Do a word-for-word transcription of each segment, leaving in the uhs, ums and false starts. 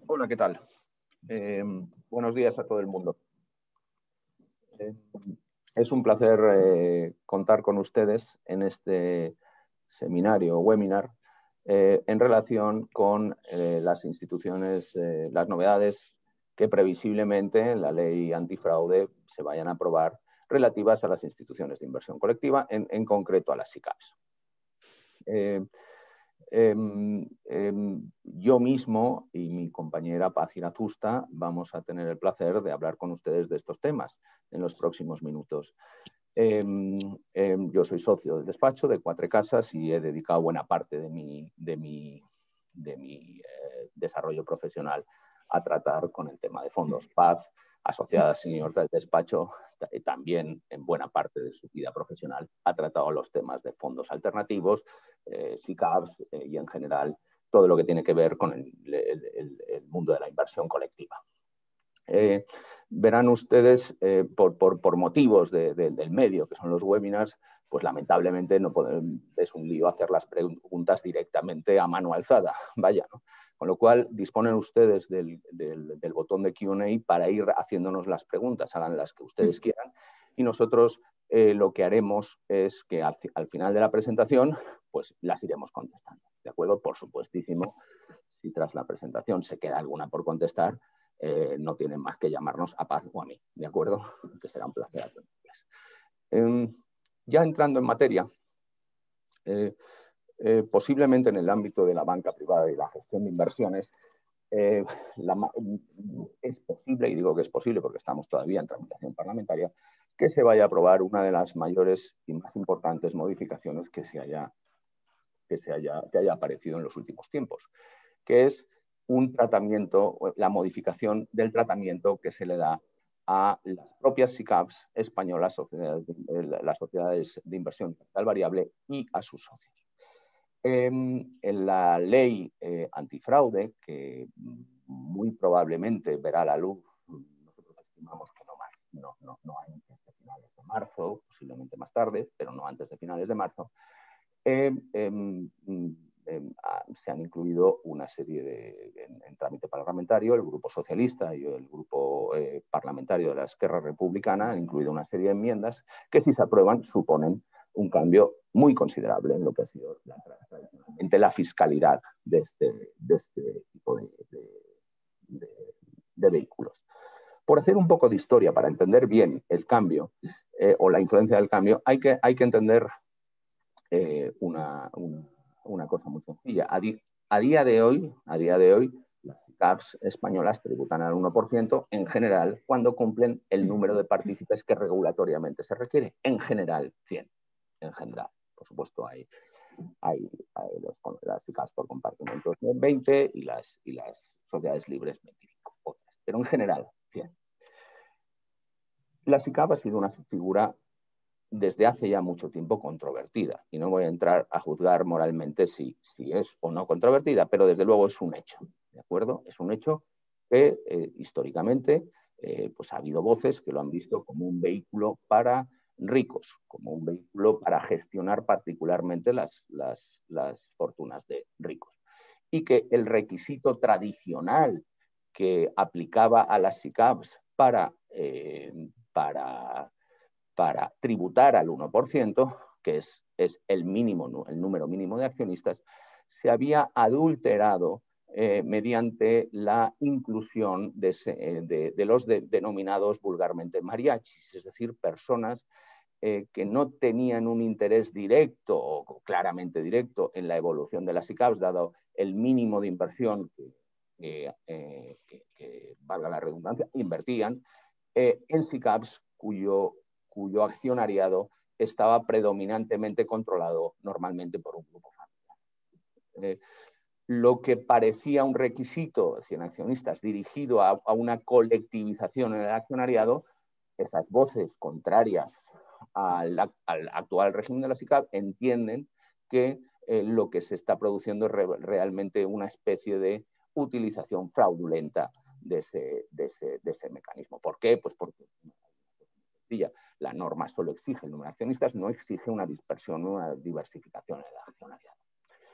Hola, ¿qué tal? Eh, buenos días a todo el mundo. Eh, es un placer eh, contar con ustedes en este seminario o webinar eh, en relación con eh, las instituciones, eh, las novedades que previsiblemente en la ley antifraude se vayan a aprobar relativas a las instituciones de inversión colectiva, en, en concreto a las SICAVs. Eh, Eh, eh, yo mismo y mi compañera Paz Irazusta vamos a tener el placer de hablar con ustedes de estos temas en los próximos minutos. Eh, eh, yo soy socio del despacho de Cuatro Casas y he dedicado buena parte de mi, de mi, de mi eh, desarrollo profesional a tratar con el tema de fondos. Paz, asociada senior del despacho, también en buena parte de su vida profesional ha tratado los temas de fondos alternativos, eh, SICAVs eh, y en general todo lo que tiene que ver con el, el, el mundo de la inversión colectiva. Eh, verán ustedes, eh, por, por, por motivos de, de, del medio, que son los webinars, pues lamentablemente no pueden, es un lío hacer las preguntas directamente a mano alzada, vaya, ¿no? Con lo cual disponen ustedes del, del, del botón de Q and A para ir haciéndonos las preguntas, hagan las que ustedes quieran, y nosotros eh, lo que haremos es que al, al final de la presentación pues las iremos contestando, ¿de acuerdo? Por supuestísimo, si tras la presentación se queda alguna por contestar, Eh, no tienen más que llamarnos a Paz o a mí, ¿de acuerdo? Que será un placer atenderles. Eh, ya entrando en materia, eh, eh, posiblemente en el ámbito de la banca privada y la gestión de inversiones, eh, la, es posible, y digo que es posible porque estamos todavía en tramitación parlamentaria, que se vaya a aprobar una de las mayores y más importantes modificaciones que, se haya, que, se haya, que haya aparecido en los últimos tiempos, que es un tratamiento, la modificación del tratamiento que se le da a las propias SICAVs españolas, sociedades, las sociedades de inversión de capital variable y a sus socios. Eh, en la ley eh, antifraude, que muy probablemente verá la luz, nosotros estimamos que no, más, no, no, no antes de finales de marzo, posiblemente más tarde, pero no antes de finales de marzo, eh, eh, Eh, se han incluido una serie de, en, en trámite parlamentario, el Grupo Socialista y el Grupo eh, Parlamentario de la Esquerra Republicana han incluido una serie de enmiendas que, si se aprueban, suponen un cambio muy considerable en lo que ha sido la, tradicionalmente la fiscalidad de este, de este tipo de, de, de, de vehículos. Por hacer un poco de historia, para entender bien el cambio eh, o la influencia del cambio, hay que, hay que entender eh, una, una una cosa muy sencilla. A, di a, día de hoy, a día de hoy, las SICAVs españolas tributan al uno por ciento en general cuando cumplen el número de partícipes que regulatoriamente se requiere. En general, cien. En general. Por supuesto, hay, hay, hay los, las SICAVs por compartimentos veinte y las, y las sociedades libres veinticinco. Otras. Pero en general, cien. La SICAV ha sido una figura desde hace ya mucho tiempo controvertida, y no voy a entrar a juzgar moralmente si, si es o no controvertida, pero desde luego es un hecho, ¿de acuerdo? Es un hecho que eh, históricamente eh, pues ha habido voces que lo han visto como un vehículo para ricos, como un vehículo para gestionar particularmente las, las, las fortunas de ricos, y que el requisito tradicional que aplicaba a las SICAVs para, eh, para para tributar al uno por ciento, que es, es el, mínimo, el número mínimo de accionistas, se había adulterado eh, mediante la inclusión de, de, de los de, denominados vulgarmente mariachis, es decir, personas eh, que no tenían un interés directo o claramente directo en la evolución de las SICAVs, dado el mínimo de inversión que, eh, eh, que, que valga la redundancia, invertían eh, en SICAVs cuyo cuyo accionariado estaba predominantemente controlado normalmente por un grupo familiar. Eh, lo que parecía un requisito, cien accionistas, dirigido a, a una colectivización en el accionariado, esas voces contrarias al, al actual régimen de la SICAV entienden que eh, lo que se está produciendo es re, realmente una especie de utilización fraudulenta de ese, de ese, de ese mecanismo. ¿Por qué? Pues porque la norma solo exige el número de accionistas, no exige una dispersión, una diversificación en el accionariado.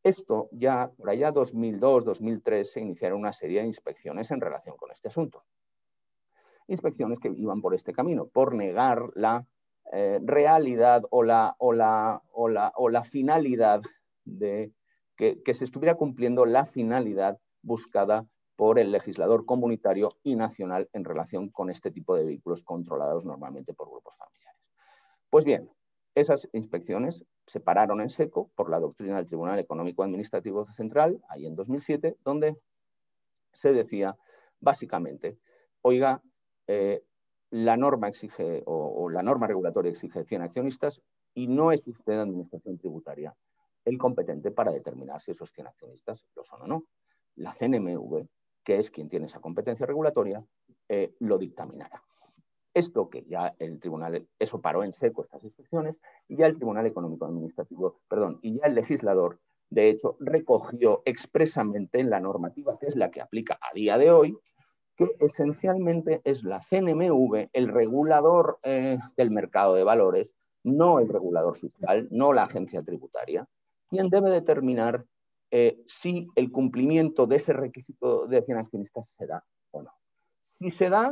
Esto ya, por allá dos mil dos, dos mil tres, se iniciaron una serie de inspecciones en relación con este asunto. Inspecciones que iban por este camino, por negar la eh, realidad o la, o, la, o, la, o la finalidad de que, que se estuviera cumpliendo la finalidad buscada por el legislador comunitario y nacional en relación con este tipo de vehículos controlados normalmente por grupos familiares. Pues bien, esas inspecciones se pararon en seco por la doctrina del Tribunal Económico Administrativo Central, ahí en dos mil siete, donde se decía básicamente, oiga, eh, la norma exige o, o la norma regulatoria exige cien accionistas y no es usted, Administración Tributaria, el competente para determinar si esos cien accionistas lo son o no. La C N M V, que es quien tiene esa competencia regulatoria, eh, lo dictaminará. Esto que ya el tribunal, eso paró en seco estas inspecciones, y ya el Tribunal Económico Administrativo, perdón, y ya el legislador, de hecho, recogió expresamente en la normativa, que es la que aplica a día de hoy, que esencialmente es la C N M V el regulador eh, del mercado de valores, no el regulador fiscal, no la agencia tributaria, quien debe determinar eh, si el cumplimiento de ese requisito de cien accionistas se da o no. Si se da,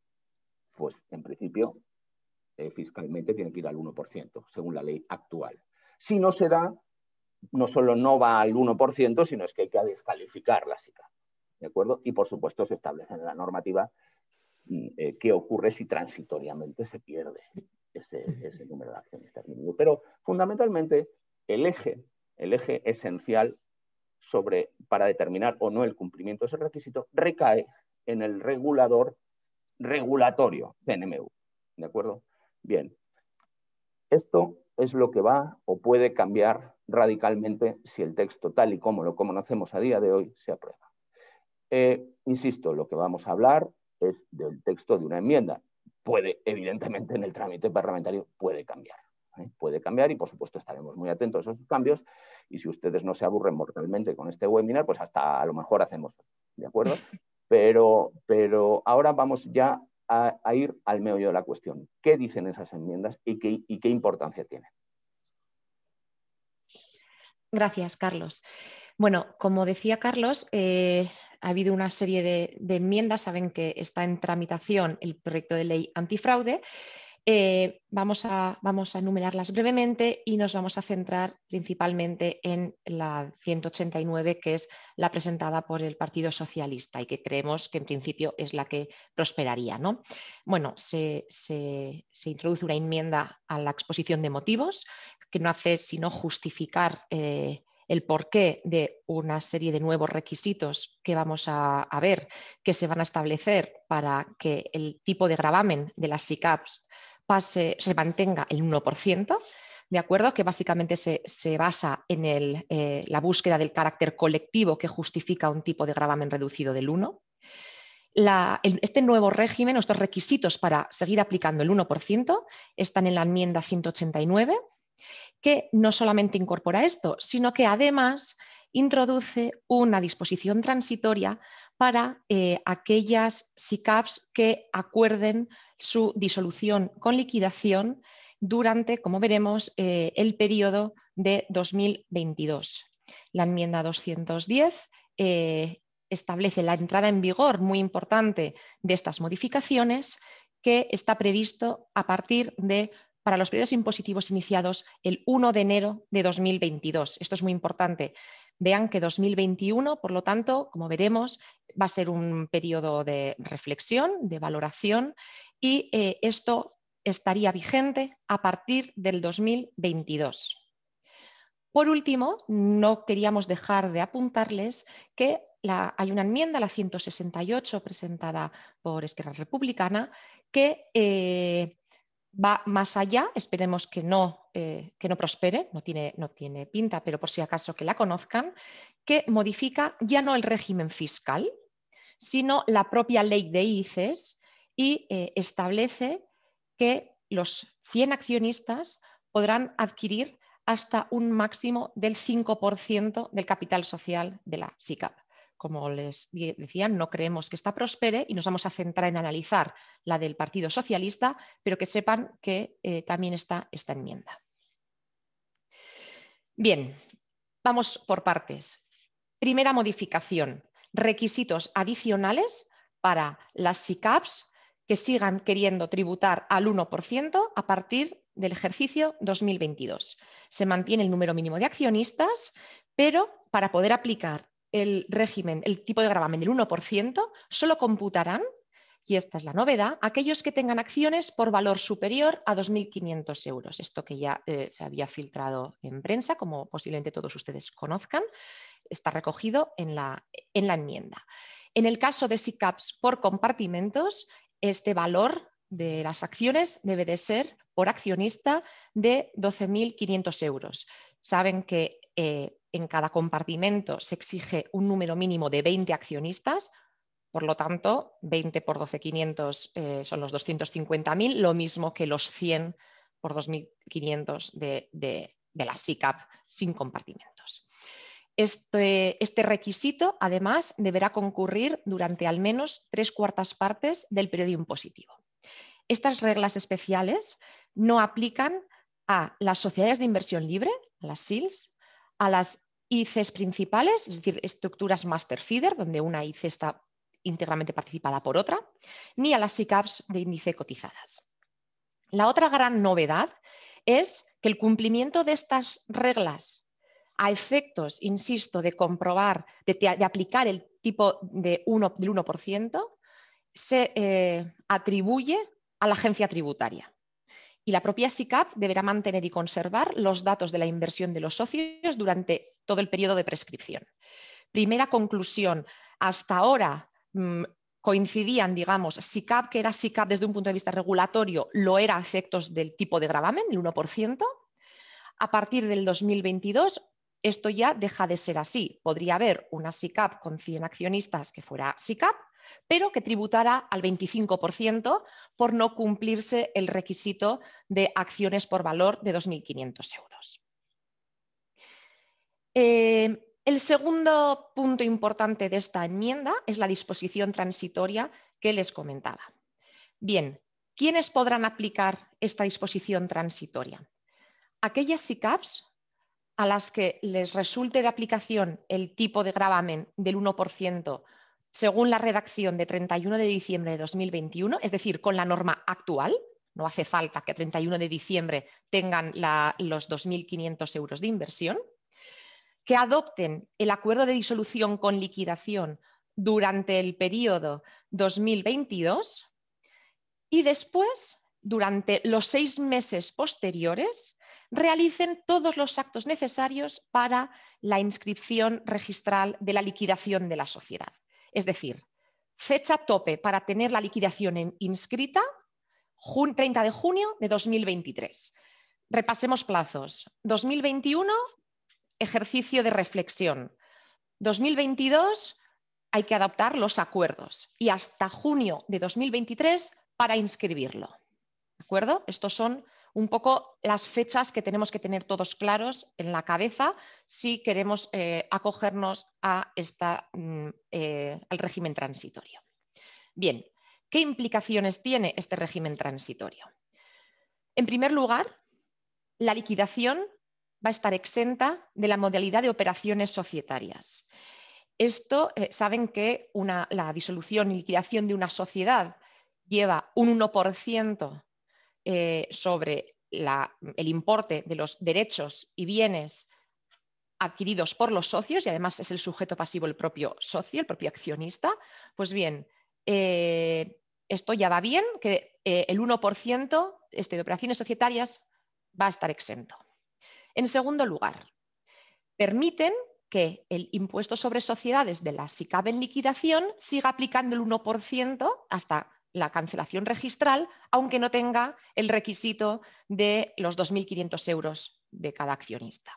pues en principio eh, fiscalmente tiene que ir al uno por ciento, según la ley actual. Si no se da, no solo no va al uno por ciento, sino es que hay que descalificar la SICAP. ¿De acuerdo? Y por supuesto se establece en la normativa eh, qué ocurre si transitoriamente se pierde ese, ese número de accionistas mínimo. Pero fundamentalmente el eje, el eje esencial sobre, para determinar o no el cumplimiento de ese requisito recae en el regulador regulatorio C N M V. ¿De acuerdo? Bien. Esto es lo que va o puede cambiar radicalmente si el texto tal y como lo conocemos a día de hoy se aprueba. Eh, insisto, lo que vamos a hablar es del texto de una enmienda. Puede, evidentemente, en el trámite parlamentario puede cambiar. ¿eh? Puede cambiar y, por supuesto, estaremos muy atentos a esos cambios. Y si ustedes no se aburren mortalmente con este webinar, pues hasta a lo mejor hacemos, ¿de acuerdo? Pero, pero ahora vamos ya a, a ir al meollo de la cuestión. ¿Qué dicen esas enmiendas y qué, y qué importancia tienen? Gracias, Carlos. Bueno, como decía Carlos, eh, ha habido una serie de, de enmiendas. Saben que está en tramitación el proyecto de ley antifraude. Eh, vamos, a, vamos a enumerarlas brevemente y nos vamos a centrar principalmente en la ciento ochenta y nueve, que es la presentada por el Partido Socialista y que creemos que en principio es la que prosperaría, ¿no? Bueno, se, se, se introduce una enmienda a la exposición de motivos que no hace sino justificar eh, el porqué de una serie de nuevos requisitos que vamos a, a ver que se van a establecer para que el tipo de gravamen de las SICAPs pase, se mantenga el uno por ciento, ¿de acuerdo? Que básicamente se, se basa en el, eh, la búsqueda del carácter colectivo que justifica un tipo de gravamen reducido del uno. La, el, este nuevo régimen, estos requisitos para seguir aplicando el uno por ciento, están en la enmienda ciento ochenta y nueve, que no solamente incorpora esto, sino que además introduce una disposición transitoria para eh, aquellas SICAPs que acuerden su disolución con liquidación durante, como veremos, eh, el periodo de dos mil veintidós. La enmienda doscientos diez eh, establece la entrada en vigor muy importante de estas modificaciones, que está previsto a partir de para los periodos impositivos iniciados el uno de enero de dos mil veintidós. Esto es muy importante. Vean que dos mil veintiuno, por lo tanto, como veremos, va a ser un periodo de reflexión, de valoración, y eh, esto estaría vigente a partir del dos mil veintidós. Por último, no queríamos dejar de apuntarles que la, hay una enmienda, la ciento sesenta y ocho, presentada por Esquerra Republicana, que eh, va más allá. Esperemos que no, eh, que no prospere, no tiene, no tiene pinta, pero por si acaso que la conozcan, que modifica ya no el régimen fiscal, sino la propia ley de I C E S y eh, establece que los cien accionistas podrán adquirir hasta un máximo del cinco por ciento del capital social de la SICAP. Como les decía, no creemos que esta prospere y nos vamos a centrar en analizar la del Partido Socialista, pero que sepan que eh, también está esta enmienda. Bien, Vamos por partes. Primera modificación, requisitos adicionales para las SICAVs que sigan queriendo tributar al uno por ciento a partir del ejercicio dos mil veintidós. Se mantiene el número mínimo de accionistas, pero para poder aplicar el régimen, el tipo de gravamen del uno por ciento, solo computarán, y esta es la novedad, aquellos que tengan acciones por valor superior a dos mil quinientos euros. Esto que ya eh, se había filtrado en prensa, como posiblemente todos ustedes conozcan, está recogido en la, en la enmienda. En el caso de SICAVs por compartimentos, este valor de las acciones debe de ser por accionista de doce mil quinientos euros. Saben que eh, en cada compartimento se exige un número mínimo de veinte accionistas, por lo tanto, veinte por doce mil quinientos eh, son los doscientos cincuenta mil, lo mismo que los cien por dos mil quinientos de, de, de la SICAV sin compartimentos. Este, este requisito, además, deberá concurrir durante al menos tres cuartas partes del periodo impositivo. Estas reglas especiales no aplican a las sociedades de inversión libre, a las S I Ls, a las I C Es principales, es decir, estructuras master feeder, donde una I C E está íntegramente participada por otra, ni a las SICAVs de índice cotizadas. La otra gran novedad es que el cumplimiento de estas reglas a efectos, insisto, de comprobar, de, de aplicar el tipo de uno, del uno por ciento, se eh, atribuye a la agencia tributaria. Y la propia SICAV deberá mantener y conservar los datos de la inversión de los socios durante todo el periodo de prescripción. Primera conclusión, hasta ahora mmm, coincidían, digamos, SICAV, que era SICAV desde un punto de vista regulatorio, lo era a efectos del tipo de gravamen, el uno por ciento. A partir del dos mil veintidós, esto ya deja de ser así. Podría haber una SICAV con cien accionistas que fuera SICAV, pero que tributara al veinticinco por ciento por no cumplirse el requisito de acciones por valor de dos mil quinientos euros. Eh, el segundo punto importante de esta enmienda es la disposición transitoria que les comentaba. Bien, ¿quiénes podrán aplicar esta disposición transitoria? Aquellas SICAVs a las que les resulte de aplicación el tipo de gravamen del uno por ciento según la redacción de treinta y uno de diciembre de dos mil veintiuno, es decir, con la norma actual, no hace falta que treinta y uno de diciembre tengan la, los dos mil quinientos euros de inversión, que adopten el acuerdo de disolución con liquidación durante el periodo dos mil veintidós y después, durante los seis meses posteriores, realicen todos los actos necesarios para la inscripción registral de la liquidación de la sociedad. Es decir, fecha tope para tener la liquidación en, inscrita, treinta de junio de dos mil veintitrés. Repasemos plazos. dos mil veintiuno, ejercicio de reflexión. dos mil veintidós, hay que adoptar los acuerdos. Y hasta junio de dos mil veintitrés para inscribirlo. ¿De acuerdo? Estos son un poco las fechas que tenemos que tener todos claros en la cabeza si queremos eh, acogernos a esta, eh, al régimen transitorio. Bien, ¿qué implicaciones tiene este régimen transitorio? En primer lugar, la liquidación va a estar exenta de la modalidad de operaciones societarias. Esto, eh, saben que una, la disolución y liquidación de una sociedad lleva un uno por ciento Eh, sobre la, el importe de los derechos y bienes adquiridos por los socios, y además es el sujeto pasivo el propio socio, el propio accionista. Pues bien, eh, esto ya va bien, que eh, el uno por ciento este, de operaciones societarias va a estar exento. En segundo lugar, permiten que el impuesto sobre sociedades de la SICAV en liquidación siga aplicando el uno por ciento hasta la cancelación registral, aunque no tenga el requisito de los dos mil quinientos euros de cada accionista.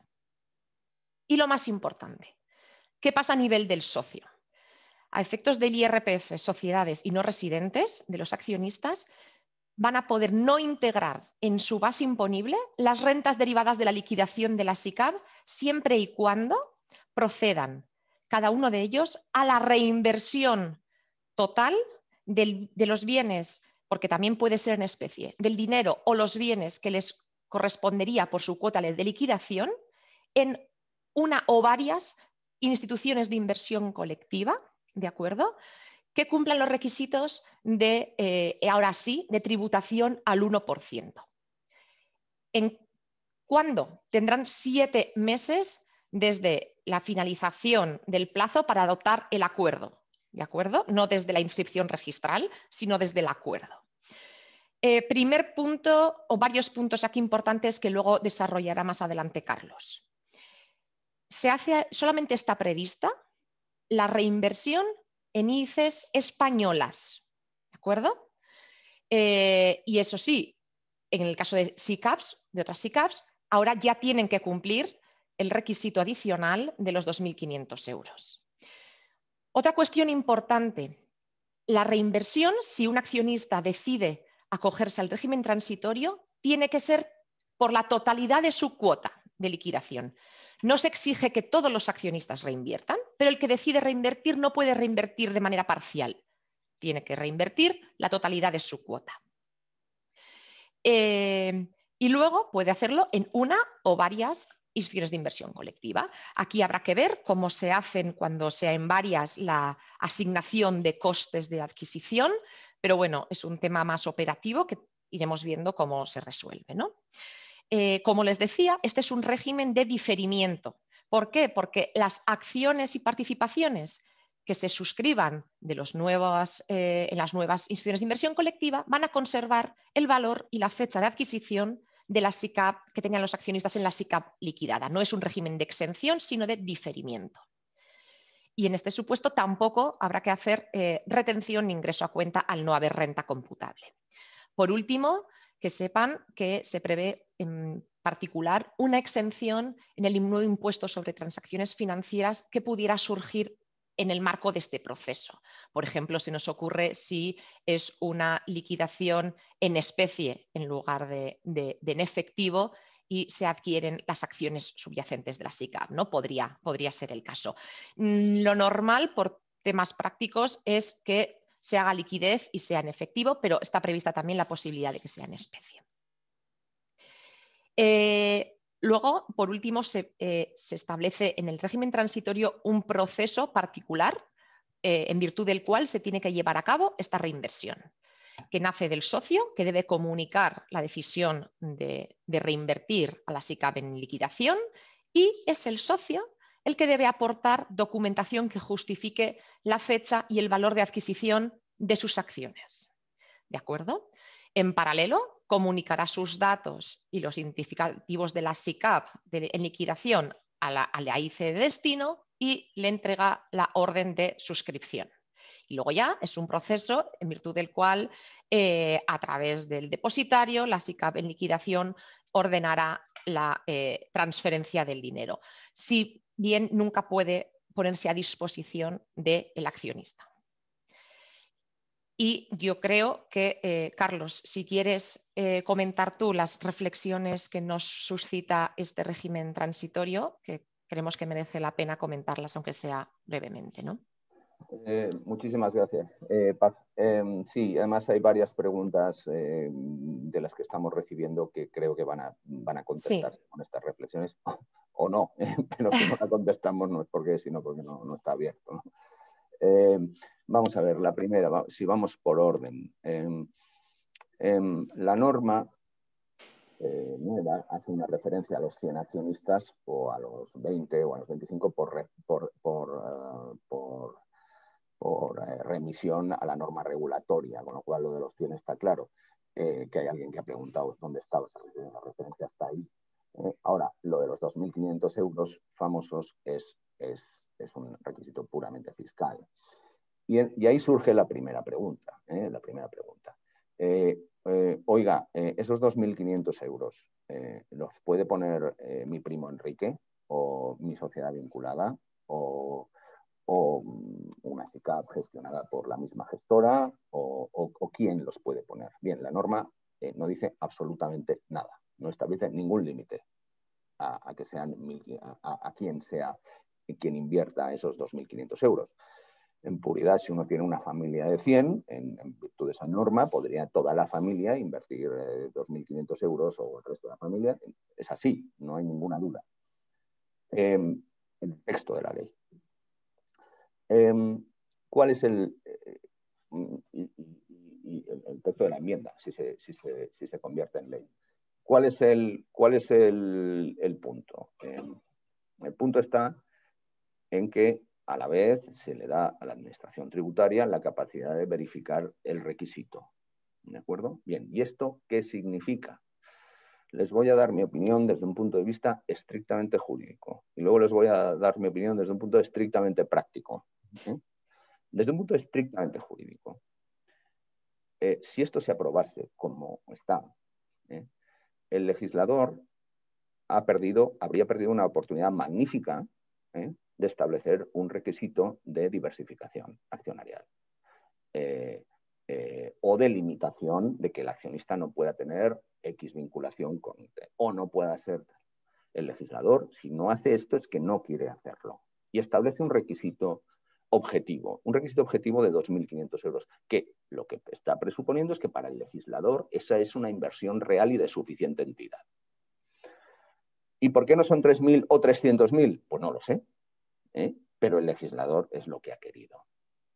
Y lo más importante, ¿qué pasa a nivel del socio? A efectos del I R P F, sociedades y no residentes de los accionistas van a poder no integrar en su base imponible las rentas derivadas de la liquidación de la SICAV siempre y cuando procedan, cada uno de ellos, a la reinversión total Del, de los bienes, porque también puede ser en especie, del dinero o los bienes que les correspondería por su cuota de liquidación en una o varias instituciones de inversión colectiva, ¿de acuerdo?, que cumplan los requisitos de, eh, ahora sí, de tributación al uno por ciento. ¿En cuándo? Tendrán siete meses desde la finalización del plazo para adoptar el acuerdo, ¿de acuerdo? No desde la inscripción registral, sino desde el acuerdo. Eh, primer punto, o varios puntos aquí importantes que luego desarrollará más adelante Carlos. Se hace, solamente está prevista la reinversión en índices españolas, ¿de acuerdo? Eh, y eso sí, en el caso de SICAVs, de otras SICAVs, ahora ya tienen que cumplir el requisito adicional de los dos mil quinientos euros. Otra cuestión importante, la reinversión, si un accionista decide acogerse al régimen transitorio, tiene que ser por la totalidad de su cuota de liquidación. No se exige que todos los accionistas reinviertan, pero el que decide reinvertir no puede reinvertir de manera parcial. Tiene que reinvertir la totalidad de su cuota. Eh, y luego puede hacerlo en una o varias instituciones de inversión colectiva. Aquí habrá que ver cómo se hacen cuando sea en varias la asignación de costes de adquisición, pero bueno, es un tema más operativo que iremos viendo cómo se resuelve, ¿no? Eh, como les decía, este es un régimen de diferimiento. ¿Por qué? Porque las acciones y participaciones que se suscriban de los nuevos, eh, en las nuevas instituciones de inversión colectiva van a conservar el valor y la fecha de adquisición de la SICAV que tenían los accionistas en la SICAV liquidada. No es un régimen de exención, sino de diferimiento. Y en este supuesto tampoco habrá que hacer eh, retención ni ingreso a cuenta al no haber renta computable. Por último, que sepan que se prevé en particular una exención en el nuevo impuesto sobre transacciones financieras que pudiera surgir en el marco de este proceso. Por ejemplo, se nos ocurre si es una liquidación en especie en lugar de, de, de en efectivo y se adquieren las acciones subyacentes de la SICAV, ¿no? Podría, podría ser el caso. Lo normal, por temas prácticos, es que se haga liquidez y sea en efectivo, pero está prevista también la posibilidad de que sea en especie. Eh, luego, por último, se, eh, se establece en el régimen transitorio un proceso particular eh, en virtud del cual se tiene que llevar a cabo esta reinversión, que nace del socio, que debe comunicar la decisión de, de reinvertir a la SICAV en liquidación, y es el socio el que debe aportar documentación que justifique la fecha y el valor de adquisición de sus acciones. ¿De acuerdo? En paralelo, comunicará sus datos y los identificativos de la SICAV de, en liquidación a la, a la I C de destino y le entrega la orden de suscripción. Y luego ya es un proceso en virtud del cual, eh, a través del depositario, la SICAV en liquidación ordenará la eh, transferencia del dinero. Si bien nunca puede ponerse a disposición del accionista. Y yo creo que, eh, Carlos, si quieres eh, comentar tú las reflexiones que nos suscita este régimen transitorio, que creemos que merece la pena comentarlas, aunque sea brevemente, ¿no? Eh, muchísimas gracias, eh, Paz. Eh, sí, además hay varias preguntas eh, de las que estamos recibiendo que creo que van a, van a contestarse sí. con estas reflexiones, o no, eh, pero si no la contestamos no es porque, sino porque no, no está abierto, ¿no? Eh, vamos a ver, la primera, si vamos por orden. Eh, eh, la norma eh, nueva hace una referencia a los cien accionistas o a los veinte o a los veinticinco por, por, por, uh, por por eh, remisión a la norma regulatoria, con lo cual lo de los cien está claro. Eh, que hay alguien que ha preguntado dónde estaba la referencia, está ahí. Eh, ahora, lo de los dos mil quinientos euros famosos es, es, es un requisito puramente fiscal. Y, y ahí surge la primera pregunta. Eh, la primera pregunta. Eh, eh, oiga, eh, esos dos mil quinientos euros, eh, ¿los puede poner eh, mi primo Enrique o mi sociedad vinculada o o una SICAV gestionada por la misma gestora o, o, o quién los puede poner? Bien, la norma eh, no dice absolutamente nada, no establece ningún límite a, a que sean a, a, a quien sea quien invierta esos dos mil quinientos euros. En puridad, si uno tiene una familia de cien, en, en virtud de esa norma, podría toda la familia invertir eh, dos mil quinientos euros o el resto de la familia. Es así, no hay ninguna duda. eh, en el texto de la ley. Eh, ¿Cuál es el, eh, y, y, y el, el texto de la enmienda, si se, si se, si se convierte en ley? ¿Cuál es el, cuál es el, el punto? Eh, el punto está en que a la vez se le da a la administración tributaria la capacidad de verificar el requisito. ¿De acuerdo? Bien, ¿y esto qué significa? Les voy a dar mi opinión desde un punto de vista estrictamente jurídico y luego les voy a dar mi opinión desde un punto estrictamente práctico. ¿eh? Desde un punto estrictamente jurídico, eh, si esto se aprobase como está, ¿eh? el legislador ha perdido, habría perdido una oportunidad magnífica ¿eh? de establecer un requisito de diversificación accionarial eh, eh, o de limitación de que el accionista no pueda tener X vinculación con o no pueda ser. El legislador, si no hace esto, es que no quiere hacerlo y establece un requisito objetivo, un requisito objetivo de dos mil quinientos euros, que lo que está presuponiendo es que para el legislador esa es una inversión real y de suficiente entidad. ¿Y por qué no son tres mil o trescientos mil? Pues no lo sé, ¿eh? Pero el legislador es lo que ha querido.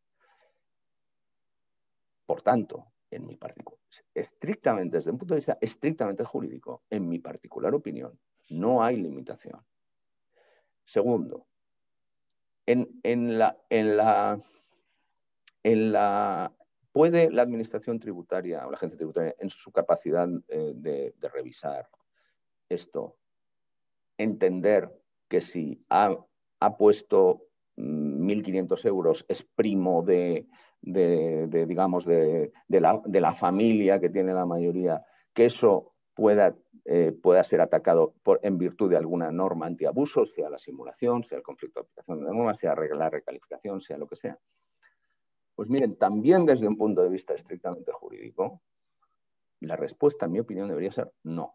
Por tanto, en mi particular, estrictamente, desde un punto de vista estrictamente jurídico, en mi particular opinión, no hay limitación. Segundo, en, en, la, en, la, en la... ¿Puede la administración tributaria o la agencia tributaria, en su capacidad eh, de, de revisar esto, entender que si ha, ha puesto mil quinientos euros es primo de, de, de digamos, de, de, la, de la familia que tiene la mayoría, que eso pueda, eh, pueda ser atacado por, en virtud de alguna norma antiabuso, sea la simulación, sea el conflicto de aplicación de la norma, sea la recalificación, sea lo que sea? Pues miren, también desde un punto de vista estrictamente jurídico, la respuesta, en mi opinión, debería ser no.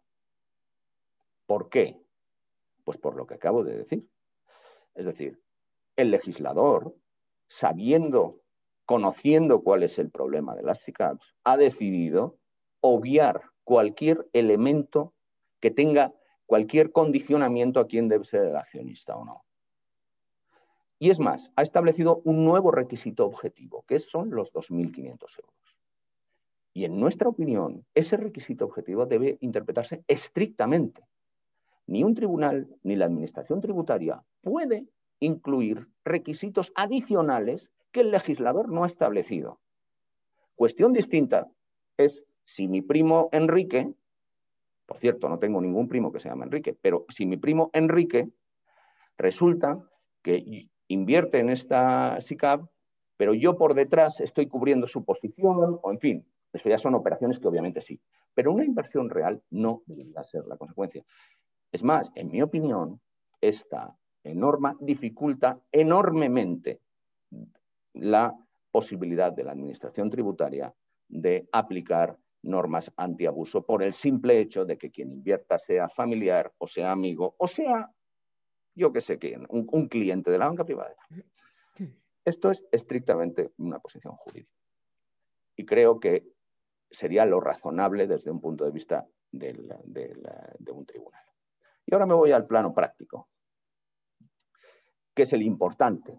¿Por qué? Pues por lo que acabo de decir. Es decir, el legislador, sabiendo, conociendo cuál es el problema de las S I C A Ps, ha decidido obviar cualquier elemento que tenga cualquier condicionamiento a quién debe ser el accionista o no. Y es más, ha establecido un nuevo requisito objetivo, que son los dos mil quinientos euros. Y en nuestra opinión, ese requisito objetivo debe interpretarse estrictamente. Ni un tribunal ni la administración tributaria puede incluir requisitos adicionales que el legislador no ha establecido. Cuestión distinta es si mi primo Enrique, por cierto, no tengo ningún primo que se llame Enrique, pero si mi primo Enrique resulta que invierte en esta S I C A P, pero yo por detrás estoy cubriendo su posición, o en fin, eso ya son operaciones que obviamente sí, pero una inversión real no debería ser la consecuencia. Es más, en mi opinión, esta norma dificulta enormemente la posibilidad de la administración tributaria de aplicar normas antiabuso por el simple hecho de que quien invierta sea familiar o sea amigo o sea, yo qué sé quién, un, un cliente de la banca privada. Esto es estrictamente una posición jurídica. Y creo que sería lo razonable desde un punto de vista de, la, de, la, de un tribunal. Y ahora me voy al plano práctico, que es el importante.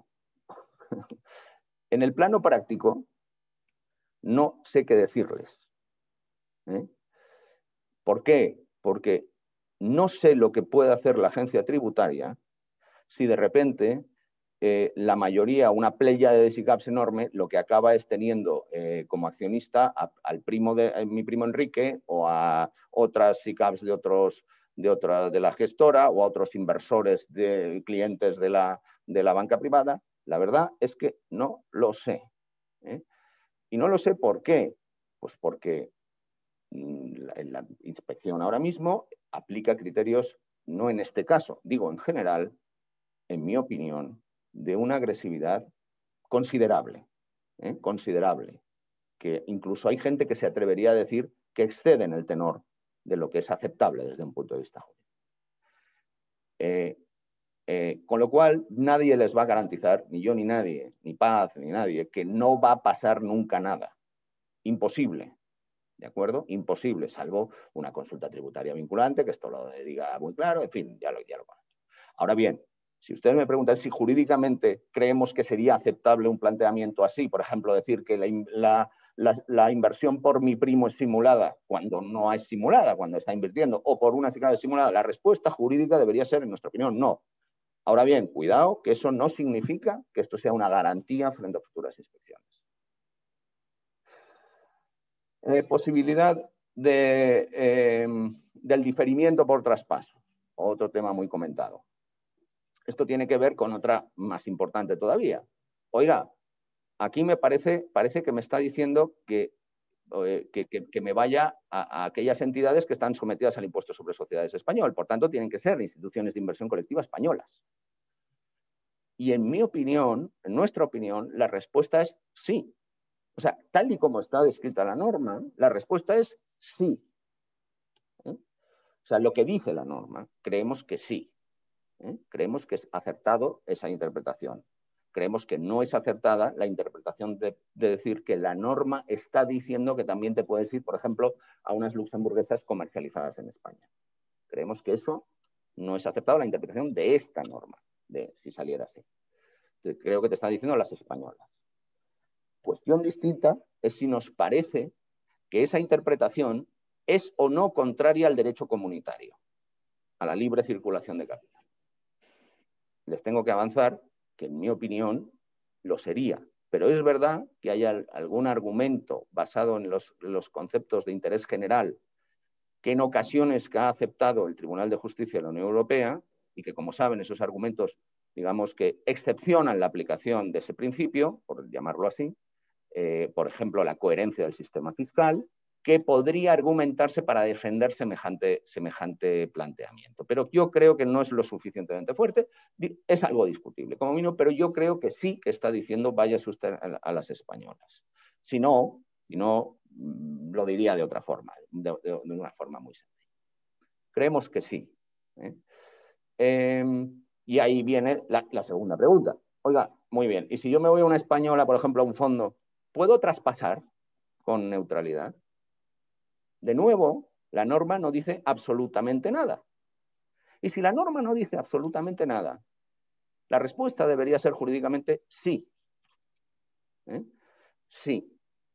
En el plano práctico, no sé qué decirles. ¿eh? ¿Por qué? Porque no sé lo que puede hacer la agencia tributaria si de repente eh, la mayoría, una playa de S I C A Ps enorme, lo que acaba es teniendo eh, como accionista a, al primo de a mi primo Enrique o a otras S I C A Ps de otros de otra de la gestora o a otros inversores de clientes de la, de la banca privada. La verdad es que no lo sé. ¿eh? Y no lo sé por qué. Pues porque la, la inspección ahora mismo aplica criterios, no en este caso, digo en general, en mi opinión, de una agresividad considerable, ¿eh? considerable, que incluso hay gente que se atrevería a decir que exceden el tenor de lo que es aceptable desde un punto de vista jurídico. Eh, eh, con lo cual, nadie les va a garantizar, ni yo ni nadie, ni Paz, ni nadie, que no va a pasar nunca nada. Imposible. ¿De acuerdo? Imposible, salvo una consulta tributaria vinculante, que esto lo diga muy claro, en fin, ya lo, ya lo conozco. Ahora bien, si ustedes me preguntan si jurídicamente creemos que sería aceptable un planteamiento así, por ejemplo, decir que la, la, la, la inversión por mi primo es simulada cuando no es simulada, cuando está invirtiendo, o por una sicaria simulada, la respuesta jurídica debería ser, en nuestra opinión, no. Ahora bien, cuidado, que eso no significa que esto sea una garantía frente a futuras inspecciones. Eh, posibilidad de, eh, del diferimiento por traspaso, otro tema muy comentado. Esto tiene que ver con otra más importante todavía. Oiga, aquí me parece, parece que me está diciendo que, eh, que, que, que me vaya a, a aquellas entidades que están sometidas al impuesto sobre sociedades español. Por tanto, tienen que ser instituciones de inversión colectiva españolas. Y en mi opinión, en nuestra opinión, la respuesta es sí. O sea, tal y como está descrita la norma, la respuesta es sí. ¿Eh? O sea, lo que dice la norma, creemos que sí. ¿Eh? Creemos que es acertado esa interpretación. Creemos que no es acertada la interpretación de, de decir que la norma está diciendo que también te puedes ir, por ejemplo, a unas luxemburguesas comercializadas en España. Creemos que eso no es acertado la interpretación de esta norma, de si saliera así. Entonces, creo que te está diciendo las españolas. Cuestión distinta es si nos parece que esa interpretación es o no contraria al derecho comunitario, a la libre circulación de capital. Les tengo que avanzar que, en mi opinión, lo sería. Pero es verdad que hay algún argumento basado en los, los conceptos de interés general que en ocasiones que ha aceptado el Tribunal de Justicia de la Unión Europea y que, como saben, esos argumentos, digamos que excepcionan la aplicación de ese principio, por llamarlo así, eh, por ejemplo, la coherencia del sistema fiscal, que podría argumentarse para defender semejante, semejante planteamiento. Pero yo creo que no es lo suficientemente fuerte, es algo discutible, como vino, pero yo creo que sí que está diciendo váyase usted a, a las españolas. Si no, si no, lo diría de otra forma, de, de, de una forma muy sencilla. Creemos que sí. ¿eh? Eh, y ahí viene la, la segunda pregunta. Oiga, muy bien, y si yo me voy a una española, por ejemplo, a un fondo, ¿puedo traspasar con neutralidad? De nuevo, la norma no dice absolutamente nada. Y si la norma no dice absolutamente nada, la respuesta debería ser jurídicamente sí. ¿Eh? Sí.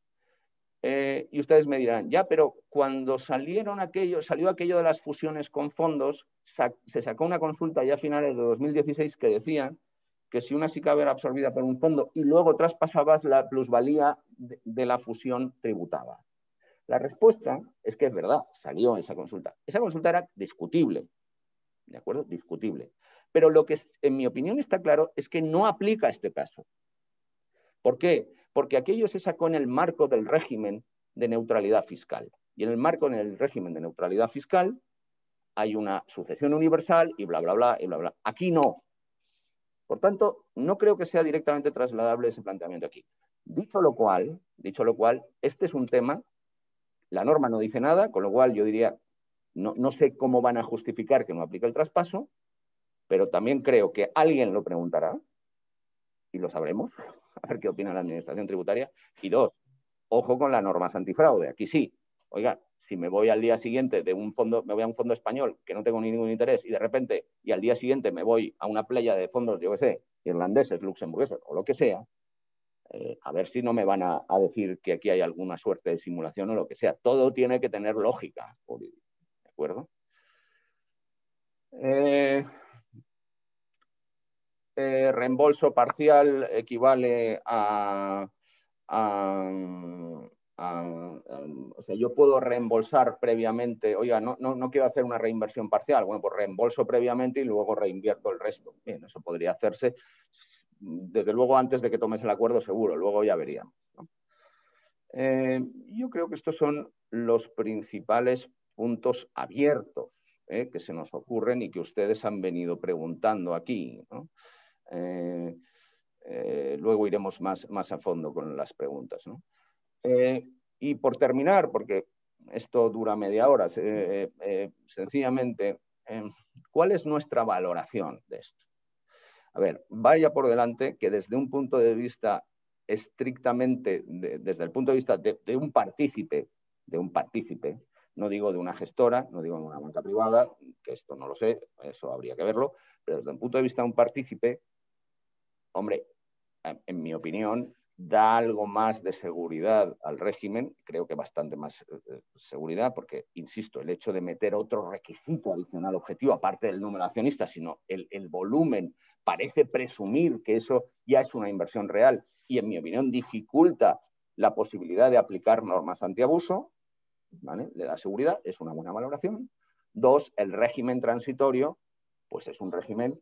Eh, y ustedes me dirán, ya, pero cuando salieron aquello, salió aquello de las fusiones con fondos, sa se sacó una consulta ya a finales de dos mil dieciséis que decía que si una SICAV era absorbida por un fondo y luego traspasabas la plusvalía de, de la fusión, tributaba. La respuesta es que es verdad, salió esa consulta. Esa consulta era discutible, ¿de acuerdo? Discutible. Pero lo que, en mi opinión, está claro es que no aplica a este caso. ¿Por qué? Porque aquello se sacó en el marco del régimen de neutralidad fiscal. Y en el marco del régimen de neutralidad fiscal hay una sucesión universal y bla, bla, bla, y bla, bla. Aquí no. Por tanto, no creo que sea directamente trasladable ese planteamiento aquí. Dicho lo cual, dicho lo cual, este es un tema. La norma no dice nada, con lo cual yo diría, no, no sé cómo van a justificar que no aplique el traspaso, pero también creo que alguien lo preguntará y lo sabremos, a ver qué opina la Administración Tributaria. Y dos, ojo con las normas antifraude. Aquí sí, oiga, si me voy al día siguiente de un fondo, me voy a un fondo español que no tengo ningún interés y de repente, y al día siguiente me voy a una playa de fondos, yo qué sé, irlandeses, luxemburgueses o lo que sea, Eh, a ver si no me van a, a decir que aquí hay alguna suerte de simulación o lo que sea. Todo tiene que tener lógica, ¿de acuerdo? Eh, eh, reembolso parcial equivale a, a, a, a... O sea, yo puedo reembolsar previamente, oiga, no, no, no quiero hacer una reinversión parcial, bueno, pues reembolso previamente y luego reinvierto el resto. Bien, eso podría hacerse, desde luego, antes de que tomes el acuerdo, seguro, luego ya veríamos, ¿no? Eh, yo creo que estos son los principales puntos abiertos eh, que se nos ocurren y que ustedes han venido preguntando aquí, ¿no? Eh, eh, luego iremos más, más a fondo con las preguntas, ¿no? Eh, y por terminar, porque esto dura media hora, eh, eh, sencillamente, eh, ¿cuál es nuestra valoración de esto? A ver, vaya por delante que desde un punto de vista estrictamente, de, desde el punto de vista de, de un partícipe, de un partícipe, no digo de una gestora, no digo de una banca privada, que esto no lo sé, eso habría que verlo, pero desde el punto de vista de un partícipe, hombre, en mi opinión, da algo más de seguridad al régimen, creo que bastante más eh, seguridad, porque, insisto, el hecho de meter otro requisito adicional objetivo, aparte del número de accionistas, sino el, el volumen, parece presumir que eso ya es una inversión real y, en mi opinión, dificulta la posibilidad de aplicar normas antiabuso, ¿vale? Le da seguridad, es una buena valoración. Dos, el régimen transitorio, pues es un régimen,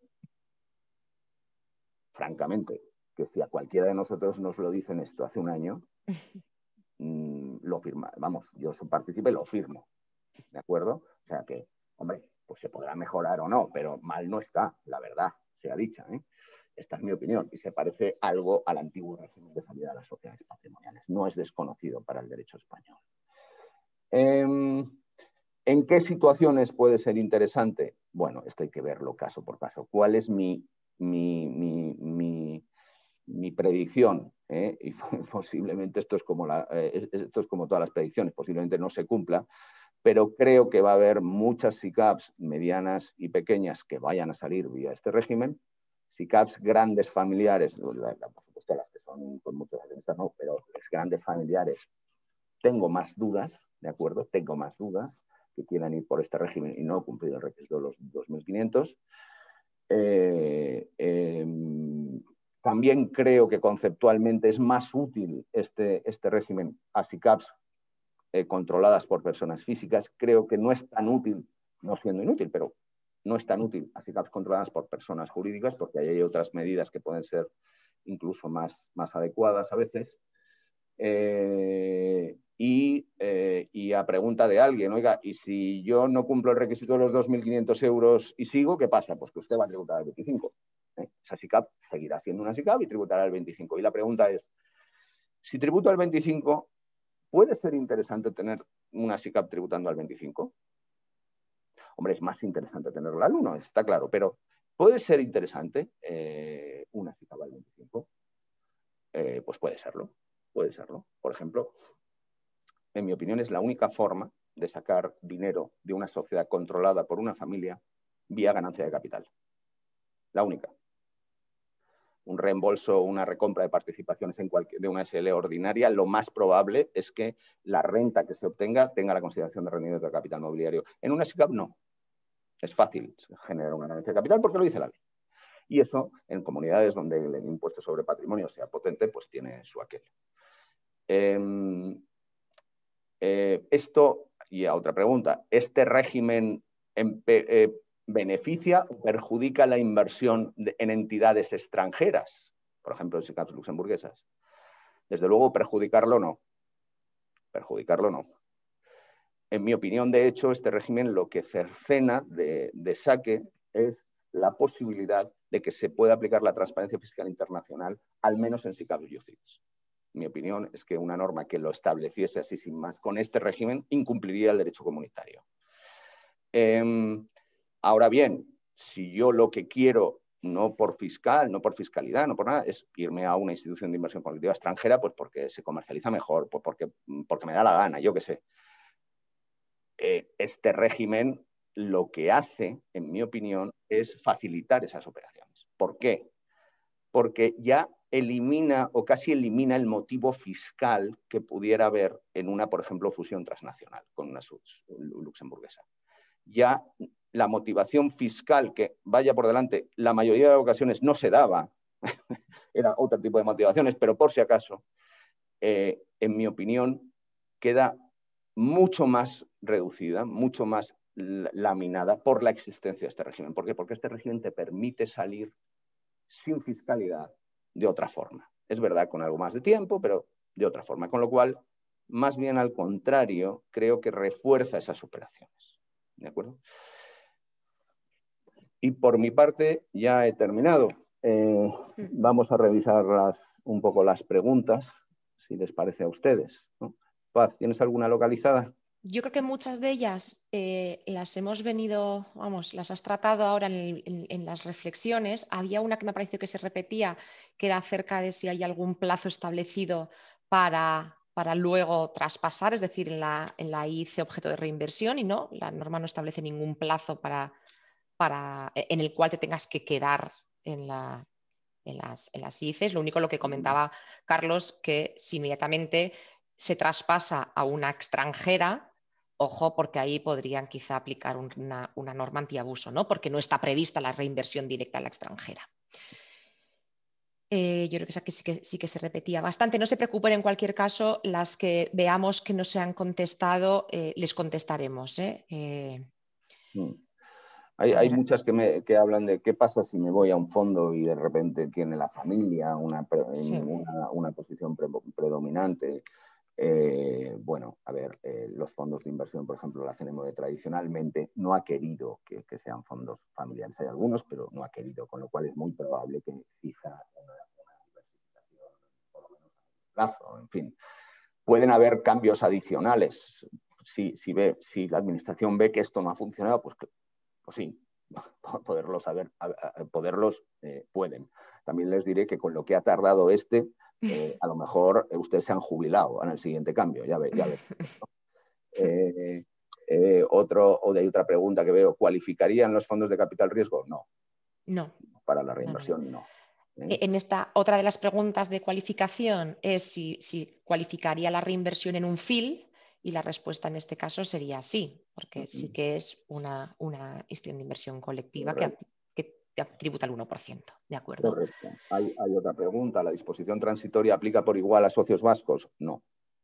francamente, que si a cualquiera de nosotros nos lo dicen esto hace un año, mmm, lo firma, vamos, yo soy partícipe, lo firmo, ¿de acuerdo? O sea que, hombre, pues se podrá mejorar o no, pero mal no está, la verdad, sea dicha, ¿eh? Esta es mi opinión y se parece algo al antiguo régimen de salida de las sociedades patrimoniales. No es desconocido para el derecho español. Eh, ¿En qué situaciones puede ser interesante? Bueno, esto hay que verlo caso por caso. ¿Cuál es mi, mi, mi, mi mi predicción, ¿eh? Y posiblemente esto es, como la, eh, esto es como todas las predicciones, posiblemente no se cumpla, pero creo que va a haber muchas S I C A Ps medianas y pequeñas que vayan a salir vía este régimen, S I C A Ps grandes familiares, por supuesto las que son con muchos accionistas no, pero los grandes familiares, tengo más dudas, ¿de acuerdo? Tengo más dudas que quieran ir por este régimen y no cumplir el requisito de los dos mil quinientos. Eh, eh, También creo que conceptualmente es más útil este, este régimen a S I C A Ps eh, controladas por personas físicas. Creo que no es tan útil, no siendo inútil, pero no es tan útil a S I C A Ps controladas por personas jurídicas, porque ahí hay otras medidas que pueden ser incluso más, más adecuadas a veces. Eh, y, eh, y a pregunta de alguien, oiga, y si yo no cumplo el requisito de los dos mil quinientos euros y sigo, ¿qué pasa? Pues que usted va a tributar al veinticinco. ¿Eh? Esa S I C A P seguirá siendo una S I C A P y tributará al veinticinco. Y la pregunta es, si tributo al veinticinco, ¿puede ser interesante tener una S I C A P tributando al veinticinco? Hombre, es más interesante tenerla al uno, está claro, pero ¿puede ser interesante eh, una S I C A P al veinticinco? Eh, pues puede serlo. Puede serlo. Por ejemplo, en mi opinión, es la única forma de sacar dinero de una sociedad controlada por una familia vía ganancia de capital. La única. Un reembolso o una recompra de participaciones en cualquier, de una S L ordinaria, lo más probable es que la renta que se obtenga tenga la consideración de rendimiento de capital mobiliario. En una S I C A P no. Es fácil generar una ganancia de capital porque lo dice la ley. Y eso, en comunidades donde el impuesto sobre patrimonio sea potente, pues tiene su aquel. Eh, Eh, esto, y a otra pregunta, ¿este régimen en, eh, beneficia o perjudica la inversión de, en entidades extranjeras? Por ejemplo, en S I C A Ps luxemburguesas. Desde luego, perjudicarlo no. Perjudicarlo no. En mi opinión, de hecho, este régimen lo que cercena de, de saque es la posibilidad de que se pueda aplicar la transparencia fiscal internacional, al menos en S I C A Ps U C I T S. Mi opinión es que una norma que lo estableciese así sin más con este régimen incumpliría el derecho comunitario. Eh, ahora bien, si yo lo que quiero, no por fiscal, no por fiscalidad, no por nada, es irme a una institución de inversión colectiva extranjera, pues porque se comercializa mejor, pues porque, porque me da la gana, yo qué sé. Eh, este régimen lo que hace, en mi opinión, es facilitar esas operaciones. ¿Por qué? Porque ya elimina o casi elimina el motivo fiscal que pudiera haber en una, por ejemplo, fusión transnacional con una luxemburguesa. Ya la motivación fiscal que vaya por delante, la mayoría de las ocasiones no se daba, era otro tipo de motivaciones, pero por si acaso, eh, en mi opinión, queda mucho más reducida, mucho más laminada por la existencia de este régimen. ¿Por qué? Porque este régimen te permite salir sin fiscalidad de otra forma. Es verdad, con algo más de tiempo, pero de otra forma. Con lo cual, más bien al contrario, creo que refuerza esas operaciones. ¿De acuerdo? Y por mi parte, ya he terminado. Eh, vamos a revisar las, un poco las preguntas, si les parece a ustedes, ¿no? Paz, ¿tienes alguna localizada? Yo creo que muchas de ellas eh, las hemos venido, vamos, las has tratado ahora en, en, en las reflexiones. Había una que me pareció que se repetía, que era acerca de si hay algún plazo establecido para, para luego traspasar, es decir, en la, en la I C E objeto de reinversión, y no, la norma no establece ningún plazo para, para, en el cual te tengas que quedar en, la, en, las, en las I C Es. Lo único lo que comentaba Carlos, que si inmediatamente se traspasa a una extranjera, ojo, porque ahí podrían quizá aplicar una, una norma antiabuso, ¿no? Porque no está prevista la reinversión directa a la extranjera. Eh, yo creo que esa que sí, que sí que se repetía bastante. No se preocupen, en cualquier caso, las que veamos que no se han contestado, eh, les contestaremos. ¿eh? Eh, mm. Hay, hay muchas que, me, que hablan de qué pasa si me voy a un fondo y de repente tiene la familia una, sí. una, una posición pre, predominante. Eh, bueno, a ver, eh, los fondos de inversión, por ejemplo, la C N M V tradicionalmente no ha querido que, que sean fondos familiares. Hay algunos, pero no ha querido, con lo cual es muy probable que exija una, una diversificación, por lo menos a plazo. En fin, pueden haber cambios adicionales. Si, si, ve, si la administración ve que esto no ha funcionado, pues, pues sí, poderlos saber, poderlos eh, pueden. También les diré que con lo que ha tardado este, eh, a lo mejor ustedes se han jubilado en el siguiente cambio, ya ve, ya ve. Eh, eh, otro, o de otra pregunta que veo, ¿cualificarían los fondos de capital riesgo? No. No. Para la reinversión, no. no. ¿Eh? En esta otra de las preguntas de cualificación es si, si cualificaría la reinversión en un F I L, y la respuesta en este caso sería sí, porque uh-huh. sí que es una, una institución de inversión colectiva que, que, que tributa el uno por ciento. ¿De acuerdo? Correcto. Hay, hay otra pregunta. ¿La disposición transitoria aplica por igual a socios vascos? No.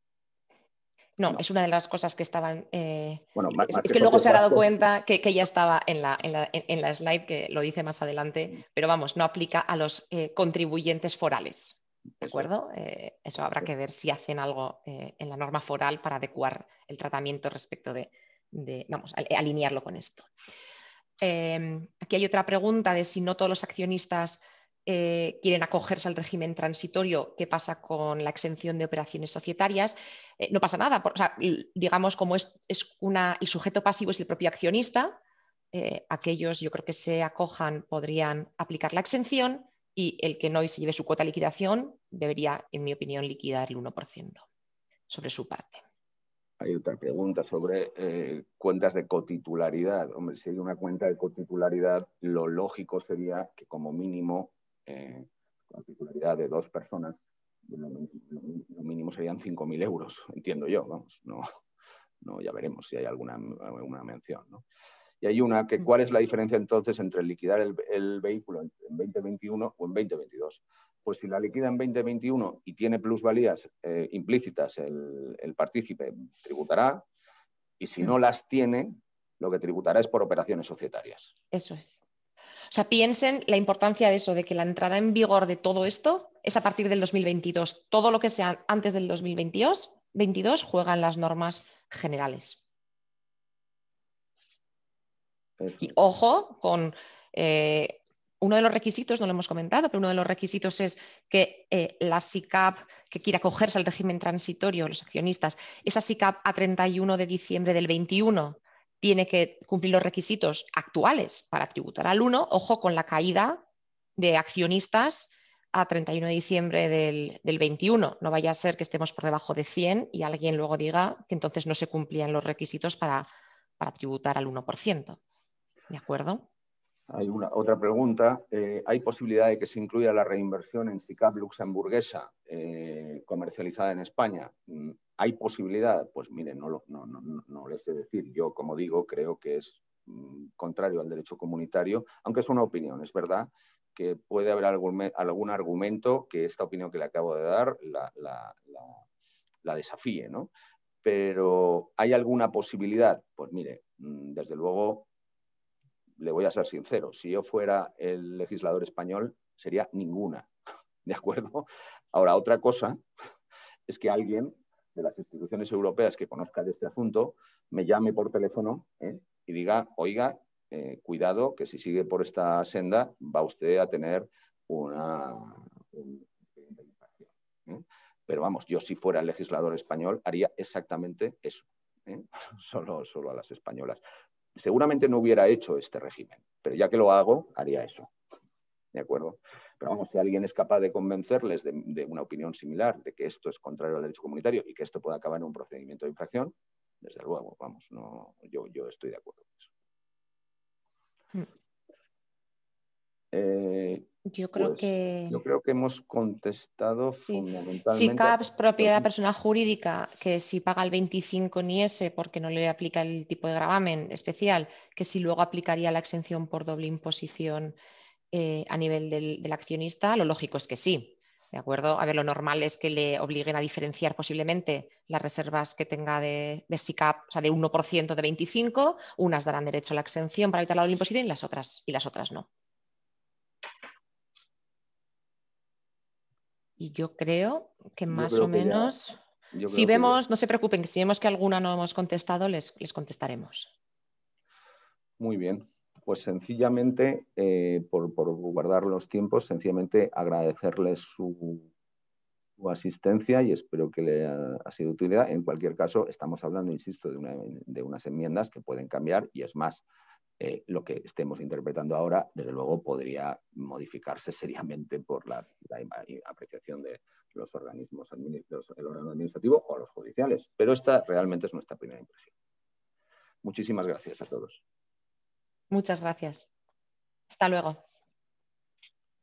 No, no, es una de las cosas que estaban... Eh, bueno, más, es, más es que, que luego se ha dado vascos, cuenta que, que ya estaba en la, en, la, en la slide, que lo dice más adelante, pero vamos, no aplica a los eh, contribuyentes forales. ¿De acuerdo? Eso, eh, eso habrá que ver si hacen algo eh, en la norma foral para adecuar el tratamiento respecto de, de vamos, alinearlo con esto. Eh, aquí hay otra pregunta de si no todos los accionistas eh, quieren acogerse al régimen transitorio, ¿qué pasa con la exención de operaciones societarias? Eh, no pasa nada, por, o sea, digamos, como es, es una, el sujeto pasivo es el propio accionista, eh, aquellos yo creo que se acojan podrían aplicar la exención, y el que no y se lleve su cuota de liquidación debería, en mi opinión, liquidar el uno por ciento sobre su parte. Hay otra pregunta sobre eh, cuentas de cotitularidad. Hombre, si hay una cuenta de cotitularidad, lo lógico sería que como mínimo, eh, con titularidad de dos personas, lo, lo mínimo serían cinco mil euros, entiendo yo. Vamos, no, no, ya veremos si hay alguna, alguna mención, ¿no? Y hay una que, ¿cuál es la diferencia entonces entre liquidar el, el vehículo en veinte veintiuno o en veinte veintidós? Pues si la liquida en veinte veintiuno y tiene plusvalías eh, implícitas, el, el partícipe tributará, y si no las tiene, lo que tributará es por operaciones societarias. Eso es. O sea, piensen la importancia de eso, de que la entrada en vigor de todo esto es a partir del dos mil veintidós. Todo lo que sea antes del dos mil veintidós, veintidós juegan las normas generales. Eso. Y ojo con... Eh, uno de los requisitos, no lo hemos comentado, pero uno de los requisitos es que eh, la S I C A P que quiera acogerse al régimen transitorio, los accionistas, esa S I C A P a treinta y uno de diciembre del veintiuno tiene que cumplir los requisitos actuales para tributar al uno. Ojo con la caída de accionistas a treinta y uno de diciembre del, del veintiuno. No vaya a ser que estemos por debajo de cien y alguien luego diga que entonces no se cumplían los requisitos para, para tributar al uno por ciento. ¿De acuerdo? Hay una, otra pregunta. Eh, ¿Hay posibilidad de que se incluya la reinversión en S I C A P luxemburguesa eh, comercializada en España? ¿Hay posibilidad? Pues miren, no, lo, no, no, no les sé decir. Yo, como digo, creo que es mm, contrario al derecho comunitario, aunque es una opinión. Es verdad que puede haber algún, algún argumento que esta opinión que le acabo de dar la, la, la, la desafíe, ¿no? Pero ¿hay alguna posibilidad? Pues mire, desde luego, le voy a ser sincero, si yo fuera el legislador español, sería ninguna, ¿de acuerdo? Ahora, otra cosa es que alguien de las instituciones europeas que conozca de este asunto me llame por teléfono ¿eh? y diga, oiga, eh, cuidado, que si sigue por esta senda va usted a tener una... Un, ¿eh? Pero vamos, yo si fuera el legislador español haría exactamente eso, ¿eh? solo, solo a las españolas. Seguramente no hubiera hecho este régimen, pero ya que lo hago, haría eso. ¿De acuerdo? Pero vamos, si alguien es capaz de convencerles de, de una opinión similar, de que esto es contrario al derecho comunitario y que esto puede acabar en un procedimiento de infracción, desde luego, vamos, no, yo, yo estoy de acuerdo con eso. Eh, yo, creo pues, que... yo creo que hemos contestado sí. fundamentalmente. SICAV, propiedad personal jurídica, que si paga el veinticinco ni ese porque no le aplica el tipo de gravamen especial, que si luego aplicaría la exención por doble imposición eh, a nivel del, del accionista, lo lógico es que sí. ¿De acuerdo? A ver, lo normal es que le obliguen a diferenciar posiblemente las reservas que tenga de, de SICAV, o sea, de uno por ciento de veinticinco, unas darán derecho a la exención para evitar la doble imposición y las otras, y las otras no. Y yo creo que Yo más creo o que ya, menos, yo si creo que ya. vemos, no se preocupen, que si vemos que alguna no hemos contestado, les, les contestaremos. Muy bien. Pues sencillamente, eh, por, por guardar los tiempos, sencillamente agradecerles su, su asistencia y espero que le ha, ha sido de utilidad. En cualquier caso, estamos hablando, insisto, de, una, de unas enmiendas que pueden cambiar y es más, eh, lo que estemos interpretando ahora, desde luego, podría modificarse seriamente por la, la apreciación de los organismos administrativos, el órgano administrativo o los judiciales. Pero esta realmente es nuestra primera impresión. Muchísimas gracias a todos. Muchas gracias. Hasta luego.